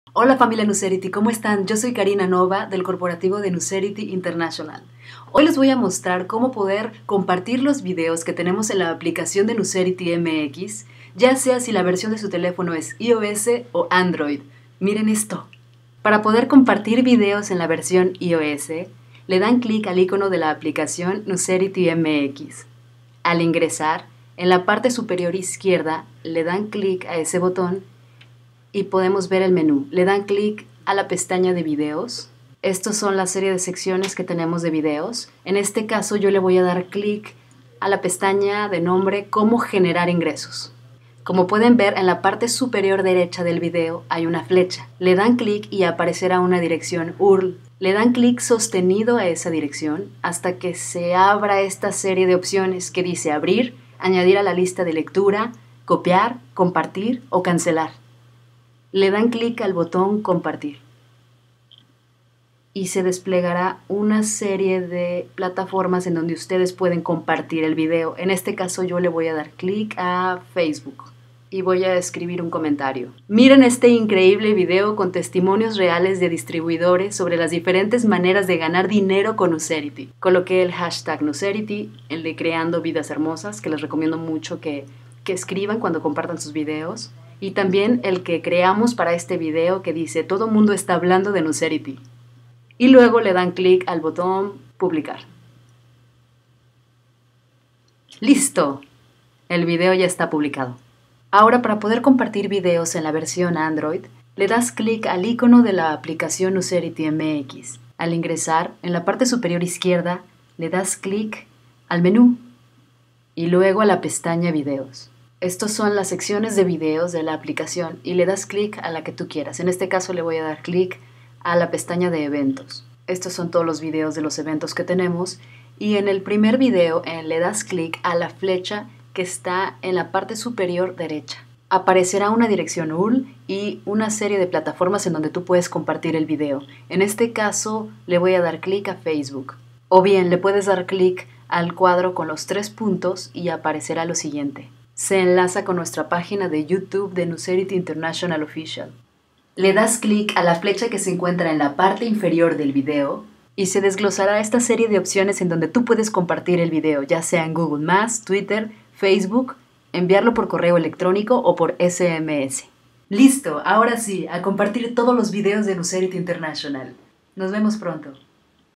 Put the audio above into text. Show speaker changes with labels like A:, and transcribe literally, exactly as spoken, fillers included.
A: Hola familia Nucerity, ¿cómo están? Yo soy Karina Nova del corporativo de Nucerity International. Hoy les voy a mostrar cómo poder compartir los videos que tenemos en la aplicación de Nucerity M X, ya sea si la versión de su teléfono es iOS o Android. Miren esto. Para poder compartir videos en la versión iOS, le dan clic al icono de la aplicación Nucerity M X. Al ingresar, en la parte superior izquierda, le dan clic a ese botón y podemos ver el menú. Le dan clic a la pestaña de videos. Estos son la serie de secciones que tenemos de videos. En este caso yo le voy a dar clic a la pestaña de nombre Cómo generar ingresos. Como pueden ver, en la parte superior derecha del video hay una flecha. Le dan clic y aparecerá una dirección U R L. Le dan clic sostenido a esa dirección hasta que se abra esta serie de opciones que dice abrir, añadir a la lista de lectura, copiar, compartir o cancelar. Le dan clic al botón compartir y se desplegará una serie de plataformas en donde ustedes pueden compartir el video. En este caso yo le voy a dar clic a Facebook y voy a escribir un comentario. Miren este increíble video con testimonios reales de distribuidores sobre las diferentes maneras de ganar dinero con Nucerity. Coloqué el hashtag Nucerity, el de Creando Vidas Hermosas, que les recomiendo mucho que, que escriban cuando compartan sus videos. Y también el que creamos para este video que dice todo mundo está hablando de Nucerity. Y luego le dan clic al botón publicar. ¡Listo! El video ya está publicado. Ahora, para poder compartir videos en la versión Android, le das clic al icono de la aplicación Nucerity M X. Al ingresar, en la parte superior izquierda, le das clic al menú y luego a la pestaña videos. Estas son las secciones de videos de la aplicación y le das clic a la que tú quieras. En este caso le voy a dar clic a la pestaña de eventos. Estos son todos los videos de los eventos que tenemos y en el primer video eh, le das clic a la flecha que está en la parte superior derecha. Aparecerá una dirección U R L y una serie de plataformas en donde tú puedes compartir el video. En este caso le voy a dar clic a Facebook. O bien le puedes dar clic al cuadro con los tres puntos y aparecerá lo siguiente. Se enlaza con nuestra página de YouTube de Nucerity International Official. Le das clic a la flecha que se encuentra en la parte inferior del video y se desglosará esta serie de opciones en donde tú puedes compartir el video, ya sea en Google más, Twitter, Facebook, enviarlo por correo electrónico o por S M S. ¡Listo! Ahora sí, a compartir todos los videos de Nucerity International. Nos vemos pronto.